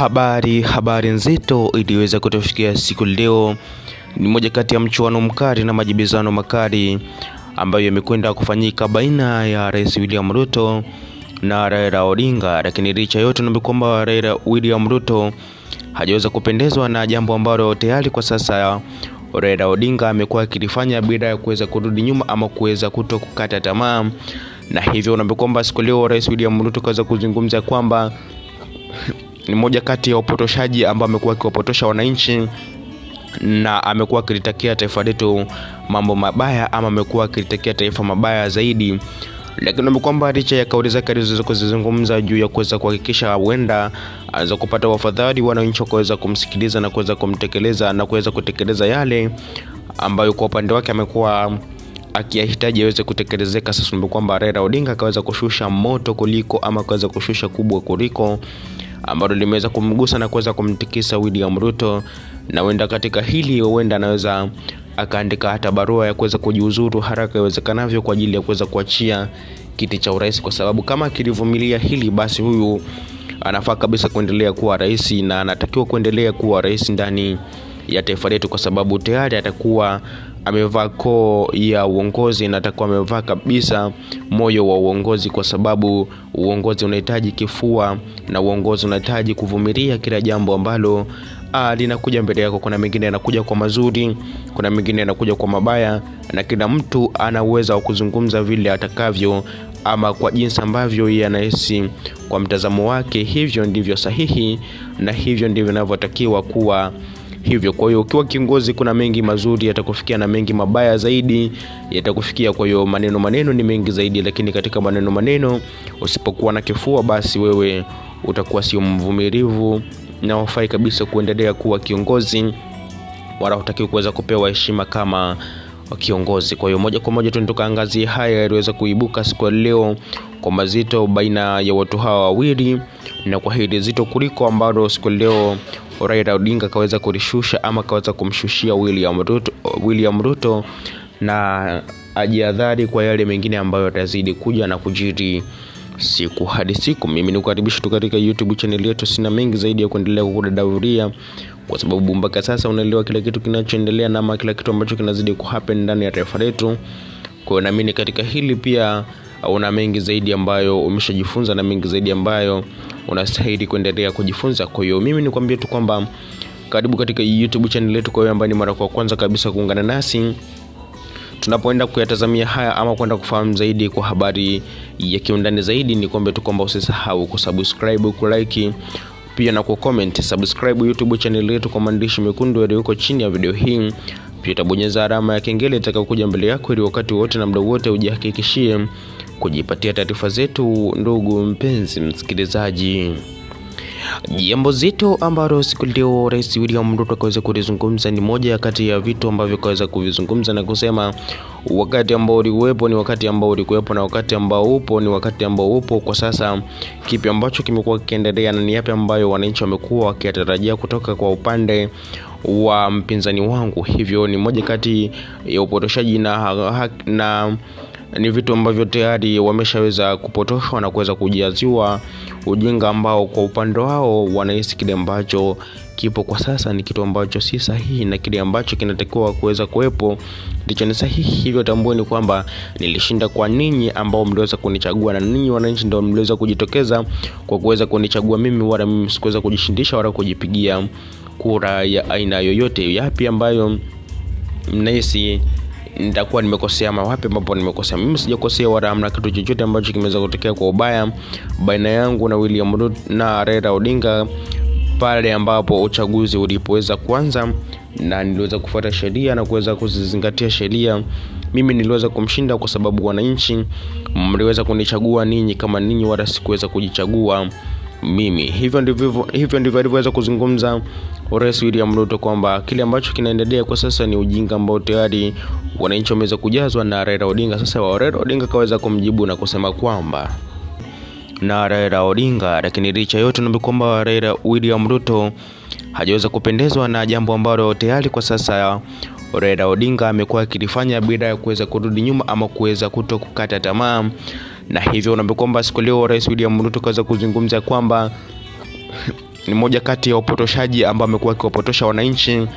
Habari nzito iliweza kutufikia siku leo. Ni moja kati ya mchuano mkali na majibizano makali ambayo yamekwenda kufanyika baina ya Rais William Ruto na Raila Odinga. Lakini licha yote ni kwamba Raila William Ruto hajaweza kupendezwa na jambo ambalo tayari kwa sasa Raila Odinga amekuwa akilifanya bila ya kuweza kurudi nyuma ama kuweza kutokukata tamaa. Na hivyo unaambia kwamba siku leo Rais William Ruto kaweza kuzungumza kwamba ni moja kati ya upotoshaji ambao amekuwa akiwapotosha wananchi na amekuwa akilitakia taifa letu mambo mabaya ama amekuwa akilitakia taifa mabaya zaidi. Lakini kwamba licha ya kauli zake alizozizungumza juu ya kuweza kuhakikisha huenda anaweza kupata wafadhili wananchi kuweza kumsikiliza na kuweza kumtekeleza na kuweza kutekeleza yale ambayo kwa upande wake amekuwa akiyahitaji aweze kutekelezeka. Sasa ni kwamba Raila Odinga akaweza kushusha moto kuliko ama akaweza kushusha kubwa kuliko ambalo limeweza kumgusa na kuweza kumtikisa William Ruto, na huenda katika hili huenda anaweza akaandika hata barua ya kuweza kujiuzuru haraka iwezekanavyo kwa ajili ya kuweza kuachia kiti cha urais, kwa sababu kama kilivumilia hili basi huyu anafaa kabisa kuendelea kuwa rais na anatakiwa kuendelea kuwa rais ndani ya taifa letu, kwa sababu tayari atakuwa amevaa koo ya uongozi na atakuwa amevaa kabisa moyo wa uongozi, kwa sababu uongozi unahitaji kifua na uongozi unahitaji kuvumilia kila jambo ambalo linakuja mbele yako. Kuna mengine yanakuja kwa mazuri, kuna mengine yanakuja kwa mabaya, na kila mtu ana uwezo wa kuzungumza vile atakavyo ama kwa jinsi ambavyo yeye anahisi kwa mtazamo wake. Hivyo ndivyo sahihi na hivyo ndivyo inavyotakiwa kuwa hivyo. Kwa hiyo ukiwa kiongozi kuna mengi mazuri yatakufikia na mengi mabaya zaidi yatakufikia. Kwa hiyo maneno ni mengi zaidi, lakini katika maneno usipokuwa na kifua basi wewe utakuwa sio mvumilivu na hufai kabisa kuendelea kuwa kiongozi, wala hutakiwi kuweza kupewa heshima kama kiongozi. Kwa hiyo moja kwa moja tukaangazie haya yaliweza kuibuka siku leo kwa mazito baina ya watu hawa wawili, na kwa hili zito kuliko ambalo siku leo Raila Odinga kaweza kulishusha ama kaweza kumshushia William Ruto na ajiadhari kwa yale mengine ambayo yatazidi kuja na kujiri siku hadi siku. Mimi nikukaribisha tu katika YouTube channel yetu. Sina mengi zaidi ya kuendelea kukudadavuria, kwa sababu mpaka sasa unaelewa kila kitu kinachoendelea na kila kitu ambacho kinazidi kuhappen ndani ya taifa letu. Kwa hiyo naamini katika hili pia una mengi zaidi ambayo umeshajifunza na mengi zaidi ambayo unastahili kuendelea kujifunza. Kwa hiyo mimi nikwambie tu kwamba karibu katika YouTube channel yetu. Kwa hiyo ambaye ni mara kwa kwanza kabisa kuungana nasi tunapoenda kuyatazamia haya ama kwenda kufahamu zaidi kwa habari ya kiundani zaidi, ni kwamba tu kwamba usisahau kusubscribe, kulike pia na kucomment. Subscribe YouTube channel yetu kwa maandishi mekundu yaliyoko chini ya video hii. Pia tabonyeza alama ya kengele itakayokuja mbele yako ili wakati wote na muda wote ujihakikishie kujipatia taarifa zetu. Ndugu mpenzi msikilizaji, jambo zito ambalo siku leo Rais William Ruto kaweza kulizungumza ni moja kati ya vitu ambavyo kaweza kuvizungumza na kusema wakati ambao ulikuwepo ni wakati ambao ulikuwepo na wakati ambao upo ni wakati ambao upo kwa sasa. Kipi ambacho kimekuwa kiendelea na ni yapi ambayo wananchi wamekuwa wakitarajia kutoka kwa upande wa mpinzani wangu? Hivyo ni moja kati ya upotoshaji na ni vitu ambavyo tayari wameshaweza kupotoshwa na kuweza kujaziwa ujinga ambao kwa upande wao wanahisi kile ambacho kipo kwa sasa ni kitu ambacho si sahihi, na kile ambacho kinatakiwa kuweza kuwepo ndicho ni sahihi. Hivyo tambueni kwamba nilishinda kwa ninyi ambao mliweza kunichagua, na ninyi wananchi ndio mliweza kujitokeza kwa kuweza kunichagua mimi, wala mimi sikuweza kujishindisha wala kujipigia kura ya aina yoyote. Yapi ambayo mnahisi nitakuwa nimekosea ama wapi ambapo nimekosea? Mimi sijakosea wala hamna kitu chochote ambacho kimeweza kutokea kwa ubaya baina yangu na William Ruto na Raila Odinga pale ambapo uchaguzi ulipoweza kuanza na niliweza kufuata sheria na kuweza kuzingatia sheria. Mimi niliweza kumshinda kwa sababu wananchi mliweza kunichagua ninyi kama ninyi, wala sikuweza kujichagua mimi. Hivyo ndivyo alivyoweza kuzungumza Rais William Ruto kwamba kile ambacho kinaendelea kwa sasa ni ujinga ambao tayari wananchi wameweza kujazwa na Raila Odinga. Sasa Raila Odinga kaweza kumjibu na kusema kwamba na Raila Odinga, lakini licha yote ni kwamba Raila William Ruto hajaweza kupendezwa na jambo ambalo tayari kwa sasa Raila Odinga amekuwa akilifanya bila ya kuweza kurudi nyuma ama kuweza kutokukata tamaa. Na hivyo unaambia kwamba siku leo Rais William Ruto kaweza kuzungumza kwamba ni moja kati ya upotoshaji ambao amekuwa akiwapotosha wananchi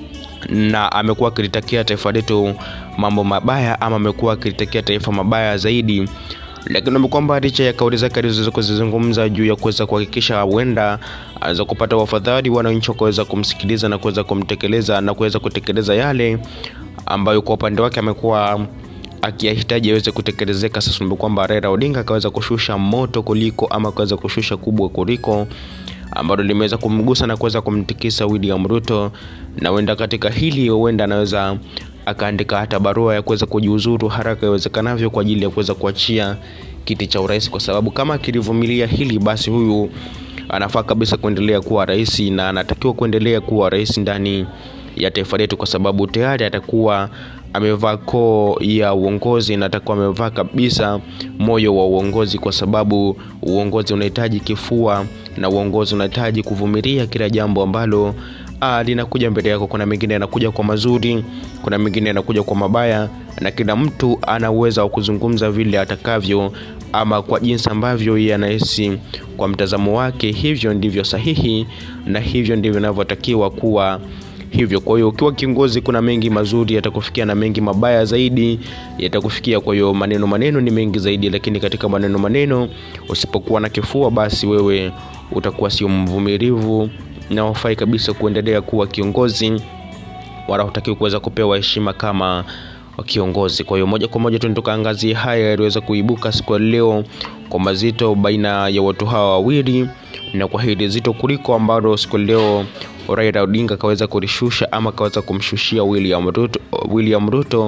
na amekuwa akilitakia taifa letu mambo mabaya, ama amekuwa akilitakia taifa mabaya zaidi. Lakini kwamba licha ya kauli zake alizozizungumza juu ya kuweza kuhakikisha huenda anaweza kupata wafadhili wananchi kuweza kumsikiliza na kuweza kumtekeleza na kuweza kutekeleza yale ambayo kwa upande wake amekuwa akiyahitaji aweze kutekelezeka. Sasa ni kwamba Raila Odinga akaweza kushusha moto kuliko, ama akaweza kushusha kubwa kuliko, ambalo limeweza kumgusa na kuweza kumtikisa William Ruto, na huenda katika hili huenda anaweza akaandika hata barua ya kuweza kujiuzuru haraka iwezekanavyo kwa ajili ya kuweza kuachia kiti cha urais, kwa sababu kama kilivumilia hili basi huyu anafaa kabisa kuendelea kuwa rais, na anatakiwa kuendelea kuwa rais ndani ya taifa letu, kwa sababu tayari atakuwa amevaa koo ya uongozi na atakuwa amevaa kabisa moyo wa uongozi, kwa sababu uongozi unahitaji kifua na uongozi unahitaji kuvumilia kila jambo ambalo linakuja mbele yako. Kuna mengine yanakuja kwa mazuri, kuna mengine yanakuja kwa mabaya, na kila mtu ana uwezo wa kuzungumza vile atakavyo, ama kwa jinsi ambavyo yeye anahisi kwa mtazamo wake. Hivyo ndivyo sahihi na hivyo ndivyo inavyotakiwa kuwa hivyo. Kwa hiyo ukiwa kiongozi, kuna mengi mazuri yatakufikia na mengi mabaya zaidi yatakufikia. Kwa hiyo maneno ni mengi zaidi, lakini katika maneno usipokuwa na kifua, basi wewe utakuwa sio mvumilivu na hufai kabisa kuendelea kuwa kiongozi, wala hutakiwi kuweza kupewa heshima kama kiongozi. Kwa hiyo moja kwa moja tukaangazia haya yaliweza kuibuka siku ya leo kwa mazito baina ya watu hawa wawili, na kwa hili zito kuliko ambalo siku leo Raila Odinga kaweza kulishusha, ama kaweza kumshushia William Ruto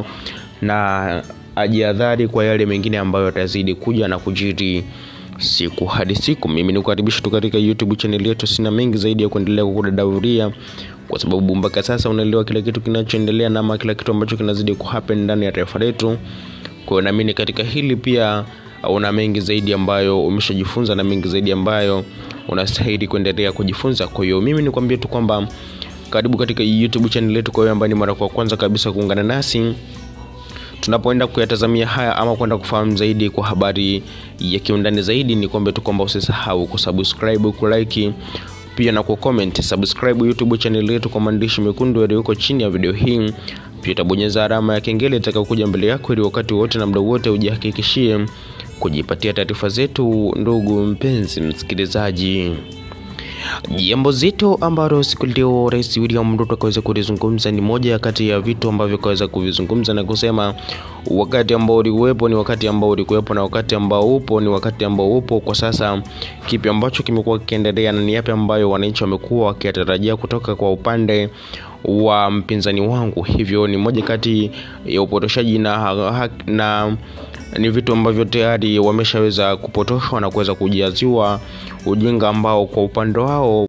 na ajiadhari kwa yale mengine ambayo yatazidi kuja na kujiri siku hadi siku. Mimi nikukaribisha tu katika YouTube channel yetu. Sina mengi zaidi ya kuendelea kukudadavuria, kwa sababu mpaka sasa unaelewa kila kitu kinachoendelea na kila kitu ambacho kinazidi kuhappen ndani ya taifa letu. Kwa hiyo naamini katika hili pia una mengi zaidi ambayo umeshajifunza na mengi zaidi ambayo unastahili kuendelea kujifunza. Kwa hiyo mimi nikwambie tu kwamba karibu katika YouTube channel yetu. Kwa hiyo ambaye ni mara kwa kwanza kabisa kuungana nasi tunapoenda kuyatazamia haya ama kwenda kufahamu zaidi kwa habari ya kiundani zaidi, ni kwamba tu kwamba usisahau kusubscribe, kulike pia na kucomment. Subscribe YouTube channel yetu kwa maandishi mekundu yaliyoko chini ya video hii. Pia tabonyeza alama ya kengele itakayokuja mbele yako, ili wakati wote na muda wote ujihakikishie kujipatia taarifa zetu. Ndugu mpenzi msikilizaji, jambo zito ambalo siku leo Rais William Ruto kaweza kulizungumza ni moja kati ya vitu ambavyo kaweza kuvizungumza na kusema wakati ambao ulikuwepo ni wakati ambao ulikuwepo, na wakati ambao upo ni wakati ambao upo. Kwa sasa kipi ambacho kimekuwa kiendelea na ni yapi ambayo wananchi wamekuwa wakitarajia kutoka kwa upande wa mpinzani wangu? Hivyo ni moja kati ya upotoshaji na ni vitu ambavyo tayari wameshaweza kupotoshwa na kuweza kujaziwa ujinga ambao kwa upande wao